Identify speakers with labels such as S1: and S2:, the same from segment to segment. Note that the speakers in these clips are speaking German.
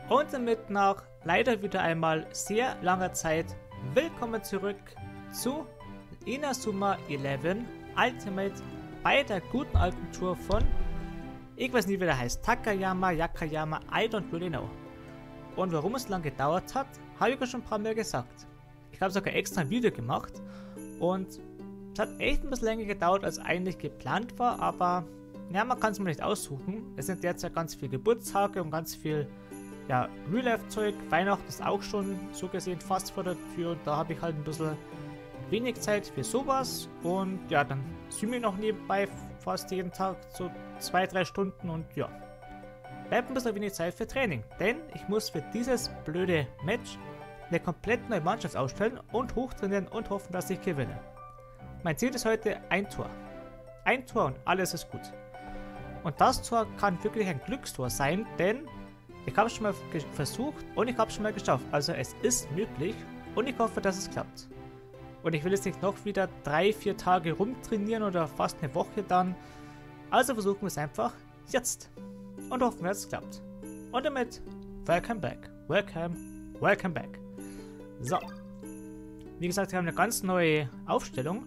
S1: Und damit nach leider wieder einmal sehr langer Zeit willkommen zurück zu Inazuma 11 Ultimate bei der guten alten Tour von, ich weiß nicht wie der heißt, Takayama, Yakayama, I don't really know. Und warum es lang gedauert hat, habe ich euch schon ein paar Mal gesagt. Ich habe sogar extra ein Video gemacht und es hat echt ein bisschen länger gedauert als eigentlich geplant war, aber ja, man kann es mir nicht aussuchen. Es sind derzeit ganz viele Geburtstage und ganz viel Real-Life-Zeug. Weihnachten ist auch schon so gesehen fast vor der Tür und da habe ich halt ein bisschen wenig Zeit für sowas. Und ja, dann streame ich noch nebenbei fast jeden Tag so 2-3 Stunden und ja, bleibt ein bisschen wenig Zeit für Training. Denn ich muss für dieses blöde Match eine komplett neue Mannschaft ausstellen und hochtrainieren und hoffen, dass ich gewinne. Mein Ziel ist heute ein Tor. Ein Tor und alles ist gut. Und das Tor kann wirklich ein Glückstor sein, denn ich habe es schon mal versucht und ich habe es schon mal geschafft. Also es ist möglich und ich hoffe, dass es klappt. Und ich will jetzt nicht noch wieder 3-4 Tage rumtrainieren oder fast eine Woche dann. Also versuchen wir es einfach jetzt. Und hoffen wir, dass es klappt. Und damit, welcome back. Welcome back. So. Wie gesagt, wir haben eine ganz neue Aufstellung.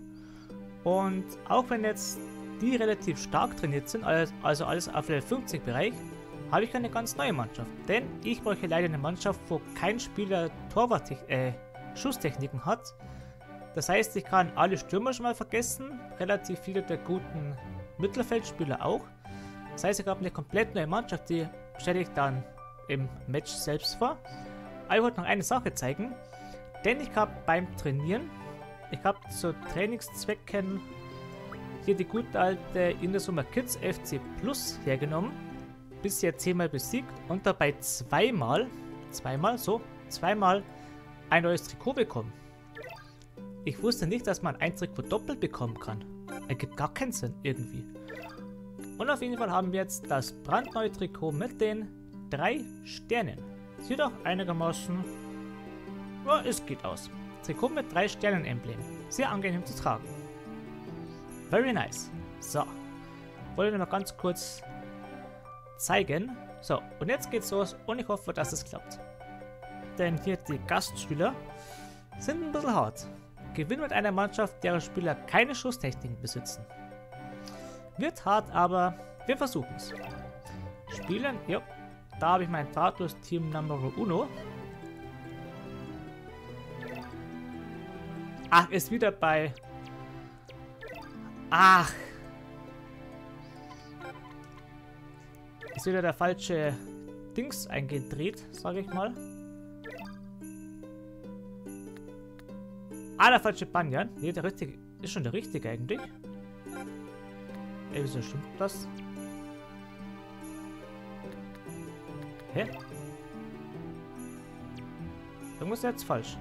S1: Und auch wenn jetzt die relativ stark trainiert sind, also alles auf Level 50 Bereich, habe ich eine ganz neue Mannschaft. Denn ich brauche leider eine Mannschaft, wo kein Spieler Schusstechniken hat. Das heißt, ich kann alle Stürmer schon mal vergessen, relativ viele der guten Mittelfeldspieler auch. Das heißt, ich habe eine komplett neue Mannschaft, die stelle ich dann im Match selbst vor. Aber ich wollte noch eine Sache zeigen, denn ich habe beim Trainieren, ich habe zu Trainingszwecken hier die gute alte Inazuma Kids FC Plus hergenommen, bisher 10-mal besiegt und dabei zweimal ein neues Trikot bekommen. Ich wusste nicht, dass man ein Trikot doppelt bekommen kann. Ergibt gar keinen Sinn irgendwie. Und auf jeden Fall haben wir jetzt das brandneue Trikot mit den 3 Sternen. Sieht auch einigermaßen, ja, es geht aus. Trikot mit 3 Sternen-Emblem. Sehr angenehm zu tragen. Very nice. So. Wollte noch ganz kurz zeigen. So, und jetzt geht's los und ich hoffe, dass es klappt. Denn hier die Gastspieler sind ein bisschen hart. Gewinnen mit einer Mannschaft, deren Spieler keine Schusstechniken besitzen. Wird hart, aber wir versuchen es. Spielen, ja, da habe ich mein Drahtlos-Team Number Uno. Ach, ist wieder bei... Ach! Ist wieder der falsche Dings eingedreht, sage ich mal. Ah, der falsche Banyan. Nee, der richtige ist schon der richtige eigentlich. Ey, wieso stimmt das? Hä? Irgendwas ist jetzt falsch.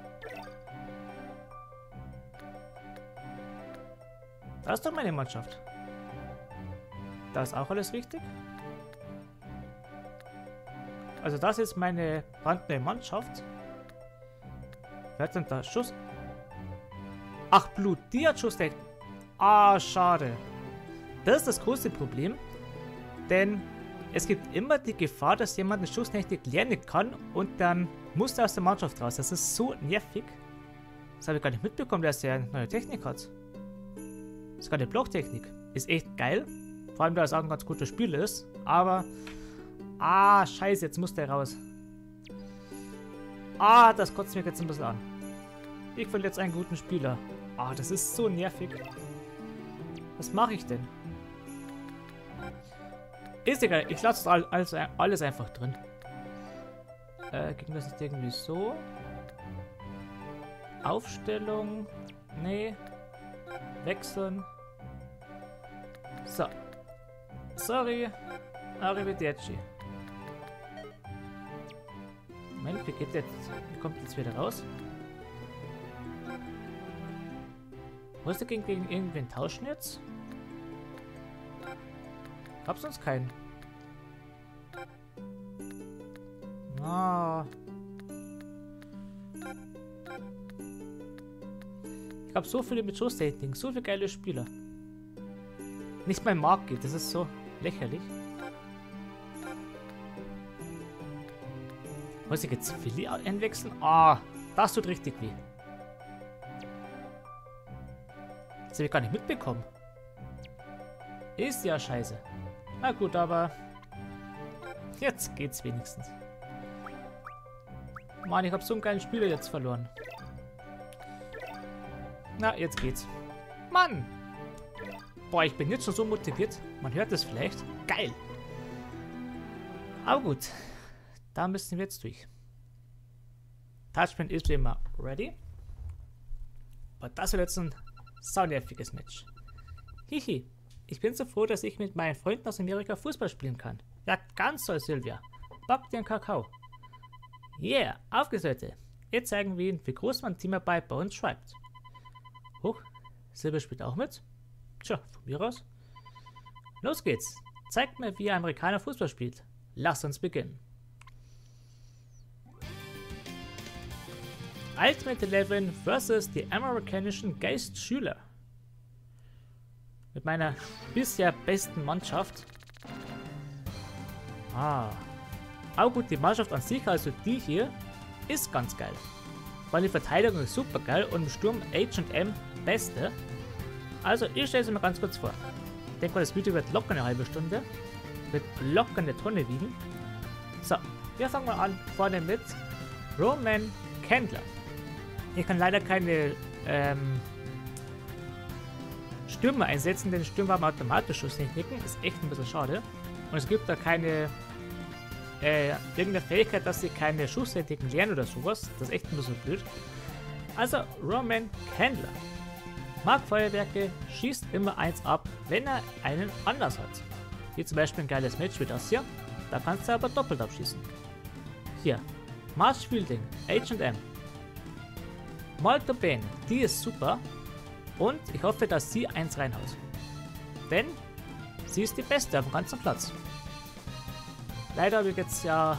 S1: Da ist doch meine Mannschaft. Da ist auch alles richtig. Also das ist meine brandneue Mannschaft. Wer hat denn da Schuss? Ach, Blut, die hat Schusstechnik. Ah, schade. Das ist das große Problem. Denn es gibt immer die Gefahr, dass jemand eine Schusstechnik lernen kann und dann muss er aus der Mannschaft raus. Das ist so nervig. Das habe ich gar nicht mitbekommen, dass er eine neue Technik hat. Sogar eine Blocktechnik. Ist echt geil. Vor allem, da es auch ein ganz guter Spieler ist. Aber... Ah, scheiße, jetzt muss der raus. Ah, das kotzt mich jetzt ein bisschen an. Ich will jetzt einen guten Spieler. Ah, das ist so nervig. Was mache ich denn? Ist egal, ich lasse alles einfach drin. Ging das nicht irgendwie so? Aufstellung. Nee. Wechseln. So. Sorry. Arrivederci. Moment, wie geht jetzt? Wie kommt jetzt wieder raus? Musst du gegen irgendwen tauschen jetzt? Gab's sonst keinen. Ah. Ich habe so viele mit Schusstechniken, so viele geile Spieler. Nicht mein Markt geht, das ist so lächerlich. Muss ich jetzt Philly einwechseln? Ah, das tut richtig weh. Das habe ich gar nicht mitbekommen. Ist ja scheiße. Na gut, aber jetzt geht's wenigstens. Mann, ich habe so einen geilen Spieler jetzt verloren. Na, jetzt geht's. Mann! Boah, ich bin jetzt schon so motiviert. Man hört es vielleicht. Geil! Aber gut. Da müssen wir jetzt durch. Touchpoint ist wie immer ready. Aber das wird jetzt ein saunerviges Match. Hihi. Ich bin so froh, dass ich mit meinen Freunden aus Amerika Fußball spielen kann. Ja, ganz toll, Silvia. Back dir einen Kakao. Yeah, aufgesetzt. Jetzt zeigen wir Ihnen, wie groß mein Teamarbeit bei uns schreibt. Huch, Silvia spielt auch mit? Tja, von mir aus. Los geht's. Zeigt mir, wie ein Amerikaner Fußball spielt. Lass uns beginnen. Ultimate 11 versus die amerikanischen Geistschüler. Mit meiner bisher besten Mannschaft. Auch gut, die Mannschaft an sich, also die hier, ist ganz geil. Weil die Verteidigung ist super geil und im Sturm H&M beste. Also ich stelle es mir ganz kurz vor. Ich denke mal, das Video wird locker eine halbe Stunde. Wird locker eine Tonne wiegen. So, wir fangen mal an vorne mit Roman Candler. Ich kann leider keine Stürmer einsetzen, denn Stürmer haben automatisch Schusstechniken. Ist echt ein bisschen schade. Und es gibt da keine irgendeine Fähigkeit, dass sie keine Schusstechniken lernen oder sowas. Das ist echt ein bisschen blöd. Also Roman Candler. Mag Feuerwerke, schießt immer eins ab, wenn er einen Anlass hat. Wie zum Beispiel ein geiles Match wie das hier. Da kannst du aber doppelt abschießen. Hier. Marsh Fielding, H&M. Molto bene, die ist super. Und ich hoffe, dass sie eins reinhaut. Denn sie ist die Beste auf dem ganzen Platz. Leider habe ich jetzt ja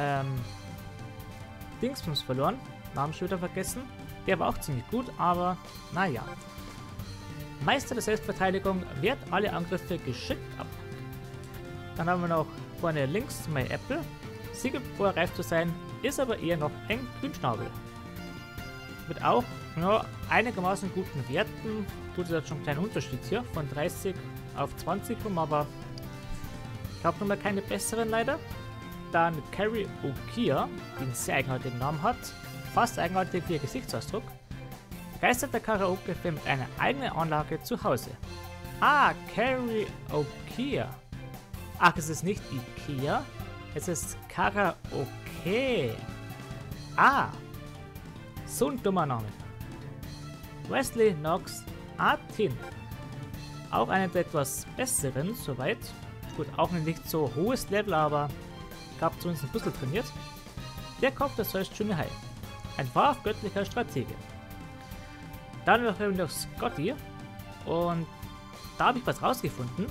S1: Dingsbums verloren. Namen schon wieder vergessen. Der war auch ziemlich gut, aber naja. Meister der Selbstverteidigung wehrt alle Angriffe geschickt ab. Dann haben wir noch vorne links My Apple. Sie gibt vor, reif zu sein, ist aber eher noch ein Grünschnabel. Mit auch nur einigermaßen guten Werten. Tut es jetzt schon einen kleinen Unterschied hier. Von 30 auf 20 rum, aber ich habe nochmal keine besseren leider. Dann Carrie Okia, die einen sehr eigenartigen Namen hat. Fast eigenartig wie ihr Gesichtsausdruck. Begeisterter Karaoke mit einer eigenen Anlage zu Hause. Ah, Karaoke. Ach, es ist nicht Ikea, es ist Karaoke. Ah, so ein dummer Name. Wesley Knox Artin. Auch einen der etwas besseren, soweit. Gut, auch ein nicht so hohes Level, aber ich habe zumindest ein bisschen trainiert. Der Kopf des heißt Jimmy High. Ein wahrhaft göttlicher Stratege. Dann noch Scotty. Und da habe ich was rausgefunden.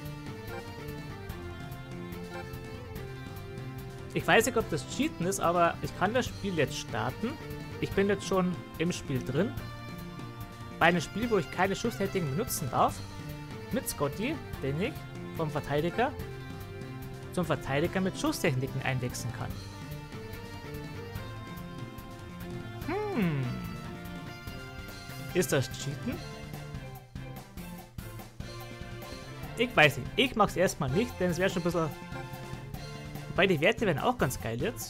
S1: Ich weiß nicht, ob das Cheaten ist, aber ich kann das Spiel jetzt starten. Ich bin jetzt schon im Spiel drin. Bei einem Spiel, wo ich keine Schusstechniken benutzen darf. Mit Scotty, den ich vom Verteidiger zum Verteidiger mit Schusstechniken einwechseln kann. Ist das Cheaten? Ich weiß nicht. Ich mache es erstmal nicht, denn es wäre schon ein bisschen... Wobei die Werte werden auch ganz geil jetzt.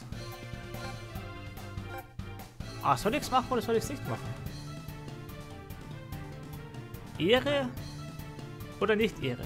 S1: Ah, soll ich es machen oder soll ich es nicht machen? Ehre oder nicht Ehre?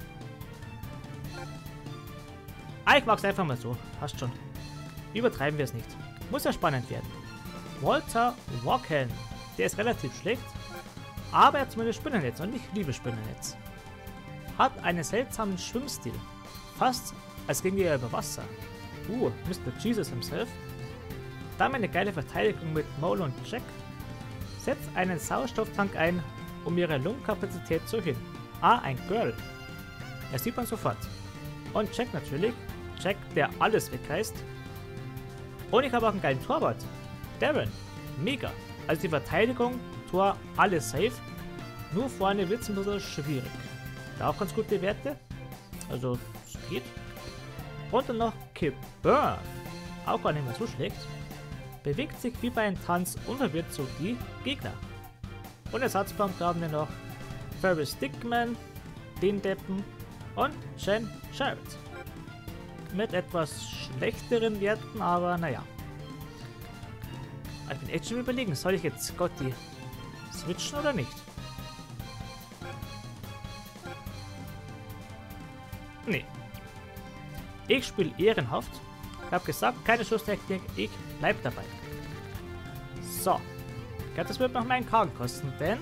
S1: Ah, ich mag es einfach mal so. Passt schon. Übertreiben wir es nicht. Muss ja spannend werden. Walter Walken. Der ist relativ schlecht, aber er hat zumindest Spinnernetz und ich liebe Spinnernetz. Hat einen seltsamen Schwimmstil. Fast als ginge er über Wasser. Mr. Jesus himself. Dann eine geile Verteidigung mit Mole und Jack. Setzt einen Sauerstofftank ein, um ihre Lungenkapazität zu erhöhen. Ah, ein Girl. Das sieht man sofort. Und Jack natürlich. Jack, der alles wegreißt. Und ich habe auch einen geilen Torwart. Darren. Mega. Also die Verteidigung, Tor, alles safe. Nur vorne wird es ein bisschen schwierig. Da auch ganz gute Werte. Also, es geht. Und dann noch Kip Burn. auch gar nicht mehr so schlecht, bewegt sich wie bei einem Tanz und verwirrt so die Gegner. Und Ersatzpunkte haben wir noch Ferris Dickman, den Deppen und Jen Jarrett. Mit etwas schlechteren Werten, aber naja. Ich bin echt schon überlegen, soll ich jetzt Gotti switchen oder nicht? Nee. Ich spiele ehrenhaft. Ich habe gesagt, keine Schusstechnik, ich bleib dabei. So. Ich glaube, das wird noch meinen Kragen kosten, denn...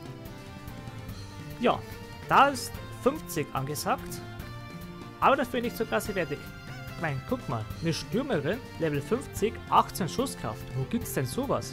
S1: Ja, da ist 50 angesagt. Aber dafür nicht so krasse Werte. Ich meine, guck mal, eine Stürmerin, Level 50, 18 Schusskraft. Wo gibt's denn sowas?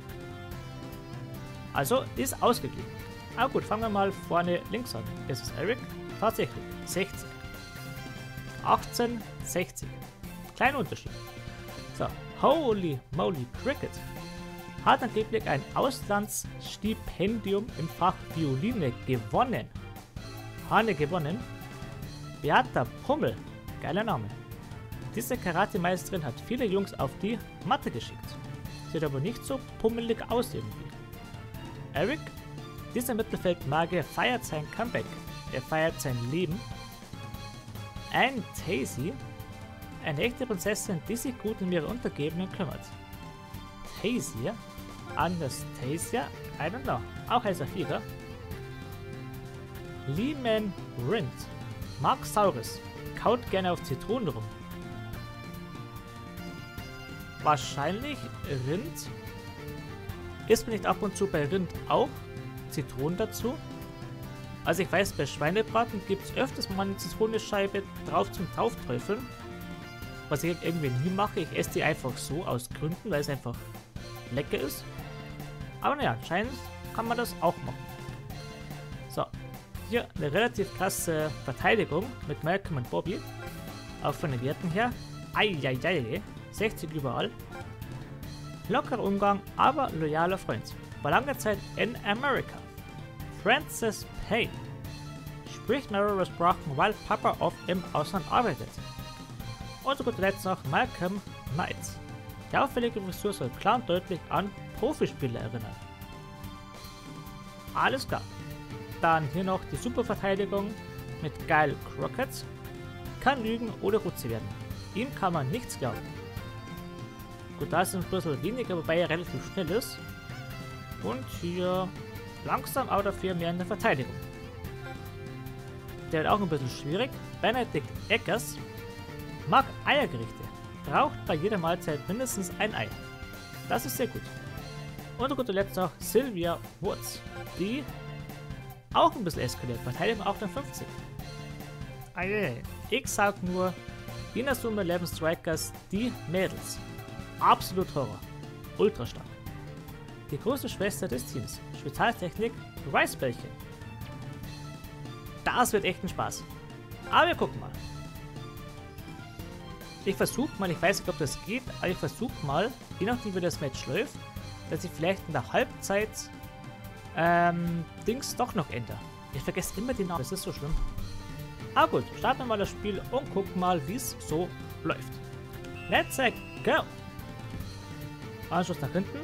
S1: Also, ist ausgeglichen. Aber gut, fangen wir mal vorne links an. Das ist Eric. Tatsächlich, 60. 18, 60. Kleiner Unterschied. So, Holy Moly Cricket hat angeblich ein Auslandsstipendium im Fach Violine gewonnen. Hanne gewonnen. Beata Pummel, geiler Name. Diese Karate-Meisterin hat viele Jungs auf die Matte geschickt. Sieht aber nicht so pummelig aus irgendwie. Eric, dieser Mittelfeldmagier, feiert sein Comeback. Er feiert sein Leben. Anne Tacy, eine echte Prinzessin, die sich gut um ihre Untergebenen kümmert. Tacy, Anastasia, I don't know, auch heißer Flieger. Lehman Rind, mag Saurus, kaut gerne auf Zitronen rum. Wahrscheinlich Rind. Isst man nicht ab und zu bei Rind auch Zitronen dazu? Also ich weiß, bei Schweinebraten gibt es öfters mal eine Zitronenscheibe drauf zum Draufträufeln. Was ich irgendwie nie mache, ich esse die einfach so aus Gründen, weil es einfach lecker ist. Aber naja, anscheinend kann man das auch machen. So, hier eine relativ krasse Verteidigung mit Malcolm und Bobby. Auch von den Werten her. Eieiei, 60 überall. Lockerer Umgang, aber loyaler Freund. War lange Zeit in Amerika. Francis Payne spricht mehrere Sprachen, weil Papa oft im Ausland arbeitet. Und zu guter Letzt noch Malcolm Knight. Die auffällige Frisur soll klar und deutlich an Profispieler erinnern. Alles klar. Dann hier noch die Superverteidigung mit Guile Crockett. Kann lügen oder Rutze werden. Ihm kann man nichts glauben. Gut, da ist ein bisschen weniger, wobei er relativ schnell ist. Und hier langsam, aber dafür mehr in der Verteidigung. Der wird auch ein bisschen schwierig. Benedict Eggers mag Eiergerichte. Braucht bei jeder Mahlzeit mindestens ein Ei. Das ist sehr gut. Und zu guter Letzt noch Sylvia Woods, die auch ein bisschen eskaliert. Verteidigung auch dann 50. Ich sag nur, Inazuma 11 Strikers, die Mädels. Absolut Horror. Ultra stark. Die große Schwester des Teams. Spezialtechnik Reisbällchen. Das wird echt ein Spaß. Aber wir gucken mal. Ich versuche mal, ich weiß nicht, ob das geht, aber ich versuche mal, je nachdem wie das Match läuft, dass ich vielleicht in der Halbzeit Dings doch noch ändere. Ich vergesse immer den Namen, das ist so schlimm. Aber gut, starten wir mal das Spiel und gucken mal, wie es so läuft. Let's go! Anschluss nach hinten.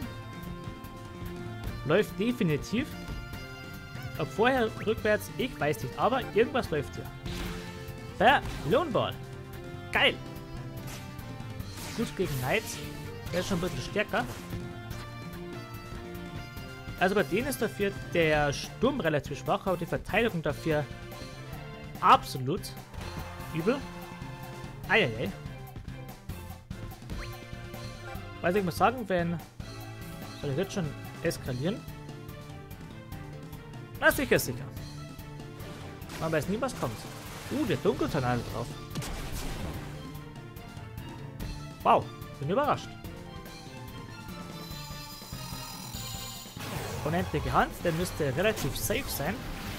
S1: Läuft definitiv. Ob vorher, rückwärts, ich weiß nicht, aber irgendwas läuft hier. Balloon Ball. Geil! Gut gegen Knights. Der ist schon ein bisschen stärker. Also bei denen ist dafür der Sturm relativ schwach, aber die Verteidigung dafür absolut übel. Eieiei. Also ich muss sagen, wenn... Soll ich jetzt schon eskalieren? Na sicher, sicher. Man weiß nie, was kommt. Der Dunkeltornado drauf. Wow, bin überrascht. Unendliche Hand, der müsste relativ safe sein.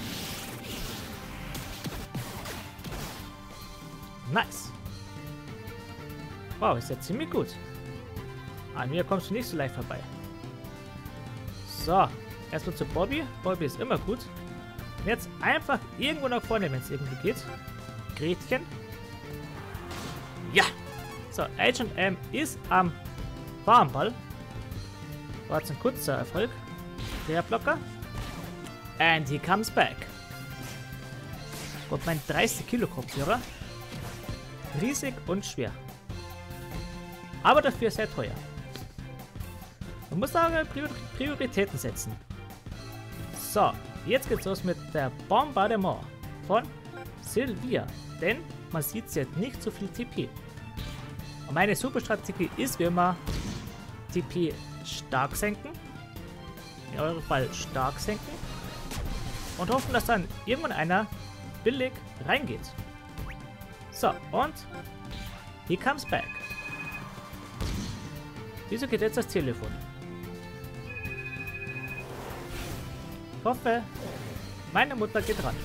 S1: Nice. Wow, ist ja ziemlich gut. An mir kommst du nicht so leicht vorbei. So, erstmal zu Bobby. Bobby ist immer gut. Und jetzt einfach irgendwo nach vorne, wenn es irgendwie geht. Gretchen. Ja, So, Agent M ist am Warmball. War jetzt ein kurzer Erfolg. Der Blocker. And he comes back. Und mein 30 Kilo Kopfhörer. Riesig und schwer. Aber dafür sehr teuer. Man muss da Prioritäten setzen. So, jetzt geht's los mit der Bombardement von Sylvia. Denn man sieht, sie hat nicht so viel TP. Und meine Superstrategie ist wie immer TP stark senken. In eurem Fall stark senken. Und hoffen, dass dann irgendwann einer billig reingeht. So, und he comes back. Wieso geht jetzt das Telefon? Ich hoffe, meine Mutter geht ran.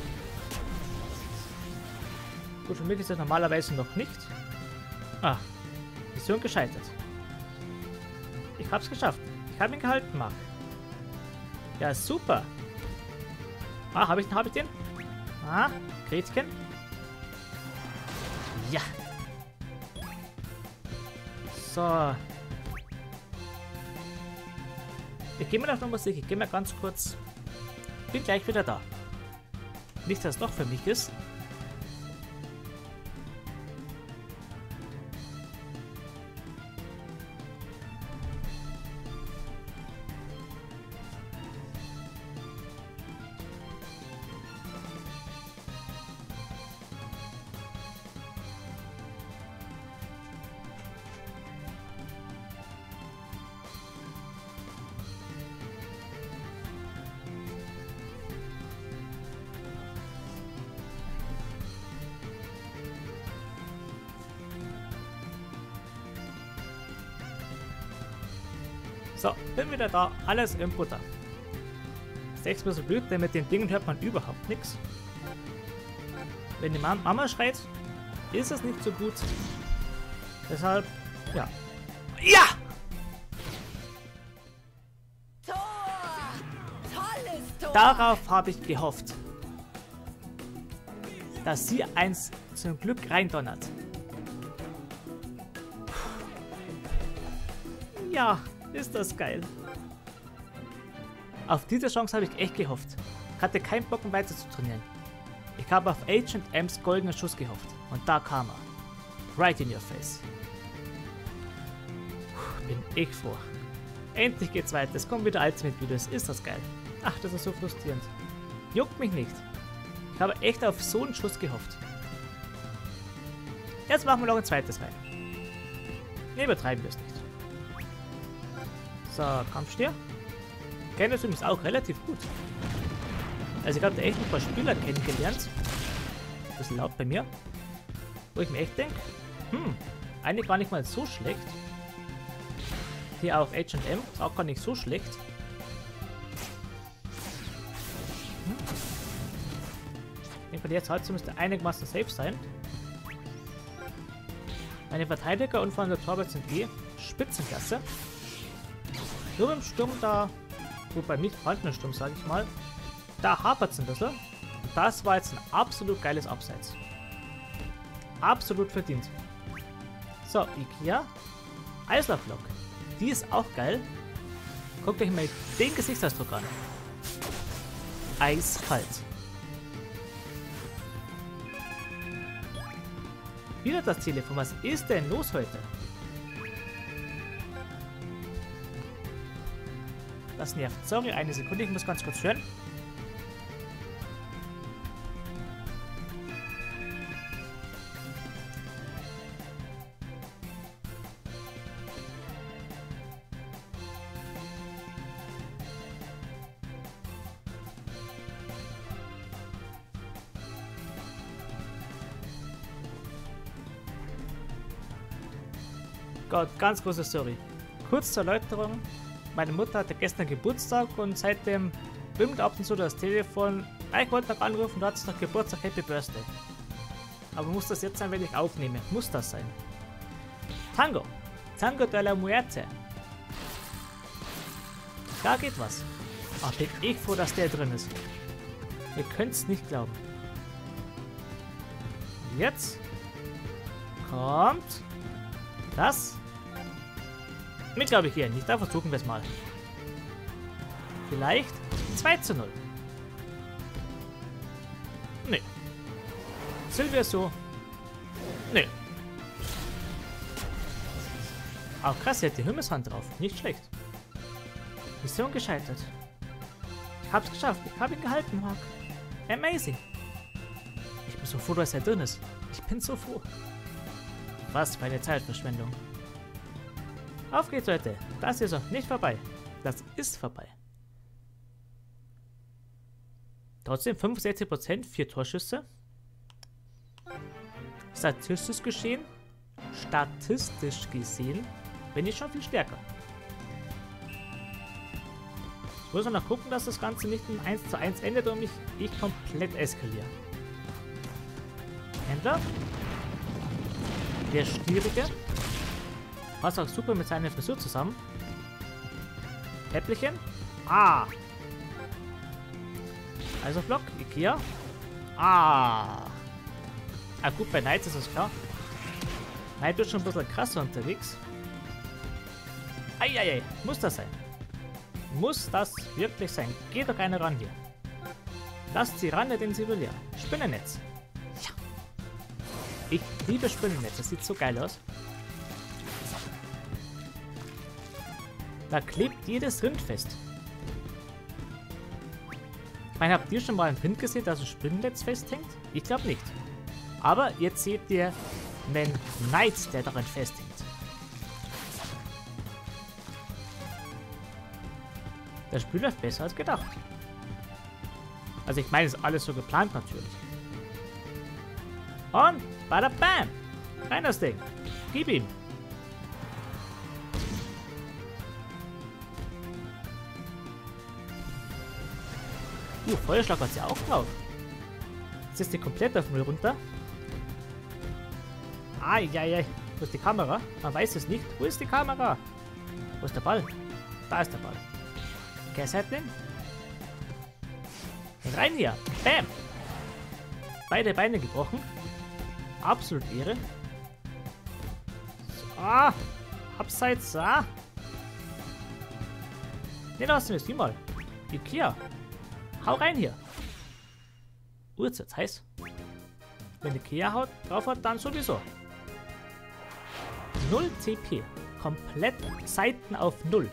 S1: Gut, für mich ist das normalerweise noch nicht. Ah, Mission gescheitert. Ich hab's geschafft. Ich habe ihn gehalten, Mark. Ja, super. Ah, hab ich den? Ah, Gretchen. Ja. So. Ich gehe mal auf Nummer sicher. Ich gehe mal ganz kurz. Bin gleich wieder da. Nicht, dass es doch für mich ist. So, bin wieder da. Alles im Butter. Das ist echt ein bisschen blöd, denn mit den Dingen hört man überhaupt nichts. Wenn die Mama schreit, ist es nicht so gut. Deshalb, ja. Ja!
S2: Tor! Tolles Tor!
S1: Darauf habe ich gehofft. Dass sie eins zum Glück reindonnert. Ja. Ist das geil. Auf diese Chance habe ich echt gehofft. Ich hatte keinen Bock, um weiter zu trainieren. Ich habe auf Agent M's goldenen Schuss gehofft. Und da kam er. Right in your face. Bin ich froh. Endlich geht's weiter. Es kommen wieder Ultimate-Videos. Ist das geil. Ach, das ist so frustrierend. Juckt mich nicht. Ich habe echt auf so einen Schuss gehofft. Jetzt machen wir noch ein zweites rein. Ne, übertreiben wir es nicht. So, Kampfstier. Kenne das übrigens auch relativ gut. Also ich habe da echt ein paar Spieler kennengelernt. Ein bisschen laut bei mir. Wo ich mir echt denke, eigentlich gar nicht mal so schlecht. Hier auf H&M ist auch gar nicht so schlecht. Ich denke, jetzt halt müsste einigermaßen safe sein. Meine Verteidiger und von der Torwart sind Spitzenklasse. Nur im Sturm da, wobei nicht vorhandenen Sturm, sage ich mal, da hapert es ein bisschen. Und das war jetzt ein absolut geiles Abseits. Absolut verdient. So, Ikea. Eislauflock. Die ist auch geil. Guckt euch mal den Gesichtsausdruck an. Eiskalt. Wieder das Telefon. Was ist denn los heute? Das nervt. Sorry, eine Sekunde. Ich muss ganz kurz hören. Gott, ganz große Story. Kurz zur Erläuterung. Meine Mutter hatte gestern Geburtstag und seitdem bimmelt ab und zu das Telefon. Ich wollte noch anrufen, du hattest noch Geburtstag, Happy Birthday. Aber muss das jetzt sein, wenn ich aufnehme? Muss das sein? Tango. Tango de la Muerte. Da geht was. Ach, bin ich froh, dass der drin ist. Ihr könnt es nicht glauben. Und jetzt kommt Das? Mit glaube ich hier nicht. Da versuchen wir es mal. Vielleicht 2:0. Nee. Silvia so. Nee. Auch krass, sie hat die Himmelshand drauf. Nicht schlecht. Mission gescheitert. Ich hab's geschafft. Ich hab ihn gehalten, Mark. Amazing. Ich bin so froh, dass er drin ist. Ich bin so froh. Was für eine Zeitverschwendung. Auf geht's, Leute. Das ist noch nicht vorbei. Das ist vorbei. Trotzdem 65%, 4 Torschüsse. Statistisch gesehen bin ich schon viel stärker. Ich muss noch gucken, dass das Ganze nicht in 1:1 endet und ich komplett eskaliere. Händler. Der Schwierige. Passt auch super mit seiner Frisur zusammen. Äppelchen. Ah. Also Block. Ikea. Ah. Ah gut, bei Knights ist das klar. Knight wird schon ein bisschen krasser unterwegs. Eieiei. Muss das sein? Muss das wirklich sein? Geht doch keiner ran hier. Lasst sie ran, denn sie will ja. Spinnennetz. Ja. Ich liebe Spinnennetz. Das sieht so geil aus. Da klebt jedes Rind fest. Ich meine, habt ihr schon mal ein Rind gesehen, das ein Spinnennetz festhängt? Ich glaube nicht. Aber jetzt seht ihr einen Knight, der daran festhängt. Das Spiel läuft besser als gedacht. Also ich meine, es ist alles so geplant natürlich. Und bada bam! Rein das Ding. Gib ihm. Feuerschlag hat sie auch drauf. Jetzt ist die komplett auf 0 runter. Eieiei. Wo ist die Kamera? Man weiß es nicht. Wo ist die Kamera? Wo ist der Ball? Da ist der Ball. Gassettling. Rein hier. Bam. Beide Beine gebrochen. Absolut Ehre. So. Ah. Abseits. Ah. Ne, lassen wir es mal. Ikea. Hau rein hier. Jetzt wird's heiß. Wenn die Ikea drauf hat, dann sowieso. 0 CP. Komplett Seiten auf 0.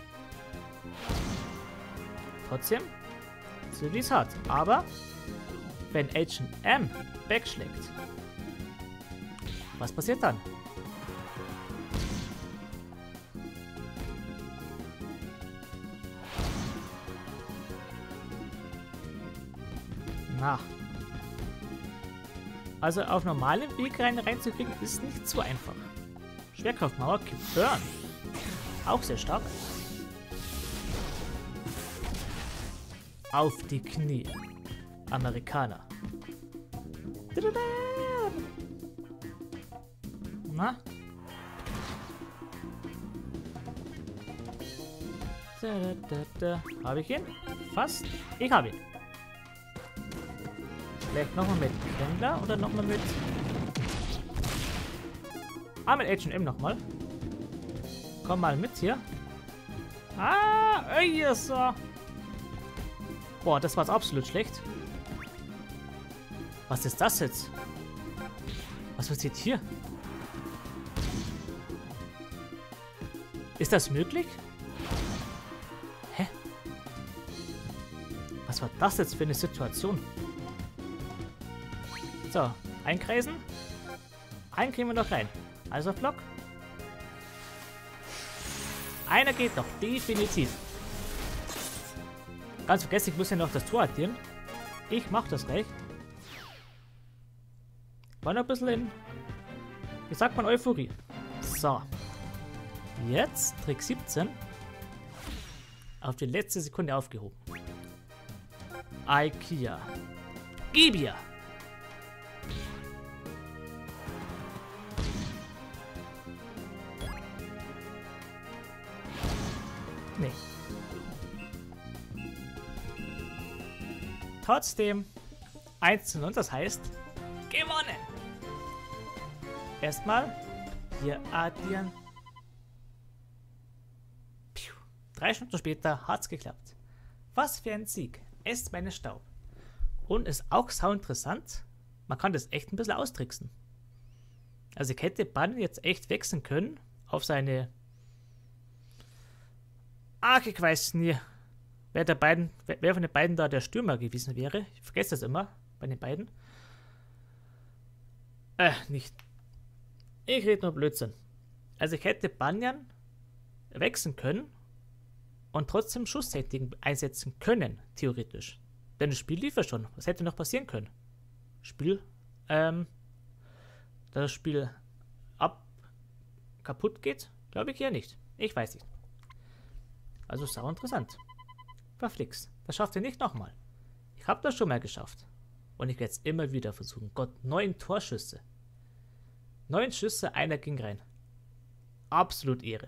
S1: Trotzdem, so wie es hat. Aber, wenn H&M wegschlägt, was passiert dann? Na. Also auf normalem Weg reinzukriegen ist nicht so einfach. Schwerkraftmauer, Keep Burn. Auch sehr stark. Auf die Knie. Amerikaner. Na? Habe ich ihn? Fast. Ich habe ihn. Vielleicht nochmal mit Händler oder nochmal mit... Ah, mit H&M nochmal. Komm mal mit hier. Ah, yes. Boah, das war absolut schlecht. Was ist das jetzt? Was passiert hier? Ist das möglich? Hä? Was war das jetzt für eine Situation? So, einkreisen. Einen kriegen wir noch rein. Also Block. Einer geht noch, definitiv. Ganz vergessen, ich muss ja noch das Tor addieren. Ich mach das gleich. War noch ein bisschen in, wie sagt man, Euphorie. So. Jetzt Trick 17. Auf die letzte Sekunde aufgehoben. Ikea. Gib ihr! Nee. Trotzdem 1:0, das heißt gewonnen. Erstmal hier addieren, 3 Stunden später hat's geklappt. Was für ein Sieg. Esst meinen Staub. Und ist auch sau interessant. Man kann das echt ein bisschen austricksen. Also ich hätte Bunny jetzt echt wechseln können auf seine... Ach, ich weiß nie, wer von den beiden da der Stürmer gewesen wäre. Ich vergesse das immer bei den beiden. Nicht. Ich rede nur Blödsinn. Also ich hätte Banyan wechseln können und trotzdem Schusstechniken einsetzen können, theoretisch. Denn das Spiel lief ja schon. Was hätte noch passieren können? Das Spiel kaputt geht? Glaube ich ja nicht. Ich weiß nicht. Also sau interessant. Verflixt. Das schafft ihr nicht nochmal. Ich habe das schon mal geschafft. Und ich werde es immer wieder versuchen. Gott, 9 Torschüsse. 9 Schüsse, einer ging rein. Absolut Ehre.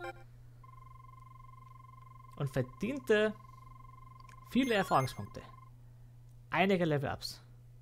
S1: Und verdiente viele Erfahrungspunkte. Einige Level-Ups.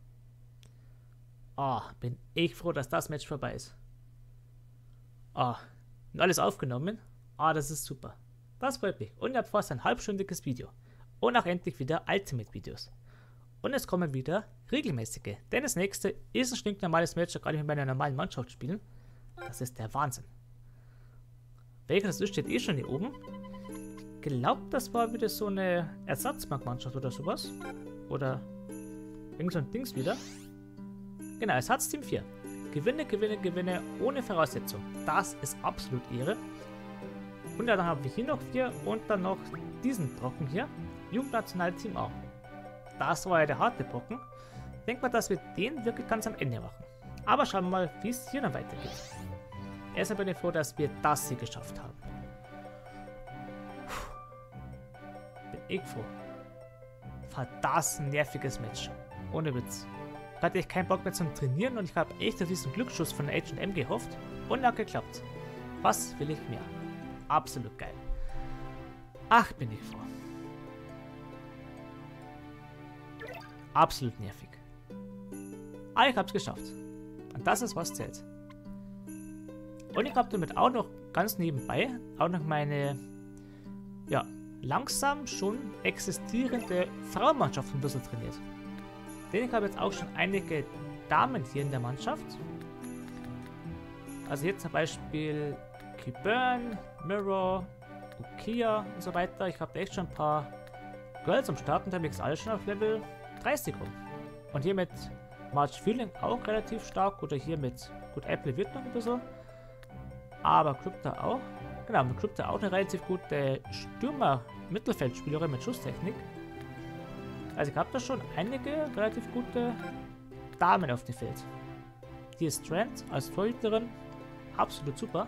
S1: Oh, bin ich froh, dass das Match vorbei ist. Oh, und alles aufgenommen. Ah, das ist super. Das freut mich. Und ihr habt fast ein halbstündiges Video. Und auch endlich wieder Ultimate-Videos. Und es kommen wieder regelmäßige. Denn das nächste ist ein stinknormales Match, da kann ich mit meiner normalen Mannschaft spielen. Das ist der Wahnsinn. Welches das ist, steht eh schon hier oben. Ich glaube, das war wieder so eine Ersatzbankmannschaft oder sowas. Oder irgend so ein Dings wieder. Genau, Ersatzteam 4. Gewinne, gewinne, gewinne ohne Voraussetzung. Das ist absolut Ehre. Und dann haben wir hier noch 4 und dann noch diesen Brocken hier. Jugendnationalteam A. Das war ja der harte Brocken. Ich denke mal, dass wir den wirklich ganz am Ende machen. Aber schauen wir mal, wie es hier noch weitergeht. Erstmal bin ich froh, dass wir das hier geschafft haben. Bin ich froh. War das ein nerviges Match. Ohne Witz. Da hatte ich keinen Bock mehr zum Trainieren und ich habe echt auf diesen Glücksschuss von H&M gehofft. Und hat geklappt. Was will ich mehr? Absolut geil. Ach, bin ich froh. Absolut nervig. Aber ich hab's geschafft. Und das ist, was zählt. Und ich habe damit auch noch ganz nebenbei auch noch meine, ja, langsam schon existierende Frauenmannschaft ein bisschen trainiert. Denn ich habe jetzt auch schon einige Damen hier in der Mannschaft. Also hier zum Beispiel Keyburn, Mirror, Ukia und so weiter. Ich habe echt schon ein paar Girls am Start und habe jetzt alle schon auf Level 30 rum. Und hier mit March Feeling auch relativ stark. Oder hier mit, gut, Apple wird noch ein bisschen. Aber Krypta auch. Genau, mit Krypta auch eine relativ gute Stürmer-Mittelfeldspielerin mit Schusstechnik. Also ich habe da schon einige relativ gute Damen auf dem Feld. Die ist Strand als Torhüterin absolut super.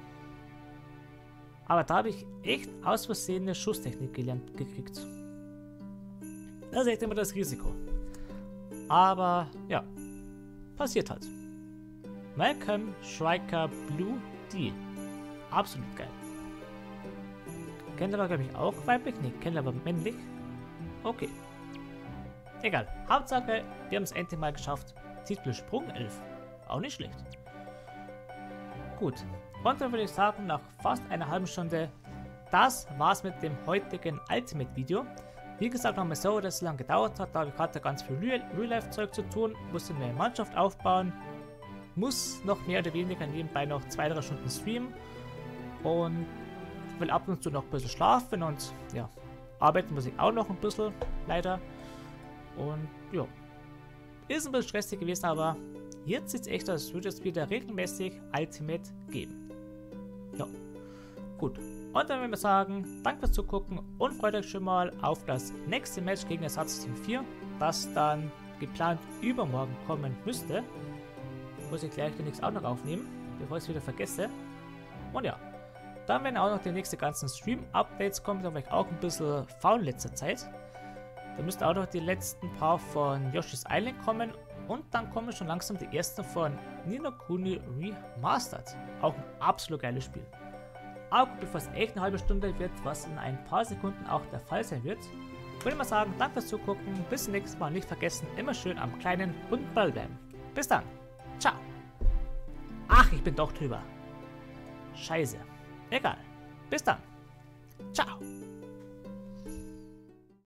S1: Aber da habe ich echt aus Versehen eine Schusstechnik gekriegt. Das ist echt immer das Risiko. Aber ja, passiert halt. Malcolm Striker Blue D. Absolut geil. Kennt aber, glaube ich, auch weiblich? Ne, kennt aber männlich. Okay. Egal. Hauptsache, wir haben es endlich mal geschafft. Titel Sprung 11. Auch nicht schlecht. Gut. Und dann würde ich sagen, nach fast einer halben Stunde, das war's mit dem heutigen Ultimate-Video. Wie gesagt, nochmal so, dass es lange gedauert hat, da ich hatte ganz viel Real-Life-Zeug zu tun, musste eine Mannschaft aufbauen, muss noch mehr oder weniger nebenbei noch 2-3 Stunden streamen und will ab und zu noch ein bisschen schlafen und ja, arbeiten muss ich auch noch ein bisschen, leider. Und ja, ist ein bisschen stressig gewesen, aber jetzt sieht es echt aus, als würde es wieder regelmäßig Ultimate geben. Ja, gut. Und dann würde ich sagen, danke fürs Zugucken und freut euch schon mal auf das nächste Match gegen Ersatzteam 4, das dann geplant übermorgen kommen müsste. Muss ich gleich demnächst auch noch aufnehmen, bevor ich es wieder vergesse. Und ja, dann werden auch noch die nächsten ganzen Stream-Updates kommen, da war ich auch ein bisschen faul in letzter Zeit. Da müssten auch noch die letzten paar von Yoshi's Island kommen und dann kommen schon langsam die ersten von Ni no Kuni Remastered. Auch ein absolut geiles Spiel. Aber bevor es echt eine halbe Stunde wird, was in ein paar Sekunden auch der Fall sein wird, würde ich mal sagen, danke fürs Zugucken, bis zum nächsten Mal, nicht vergessen, immer schön am kleinen und Ball bleiben. Bis dann, ciao. Ach, ich bin doch drüber. Scheiße. Egal. Bis dann. Ciao.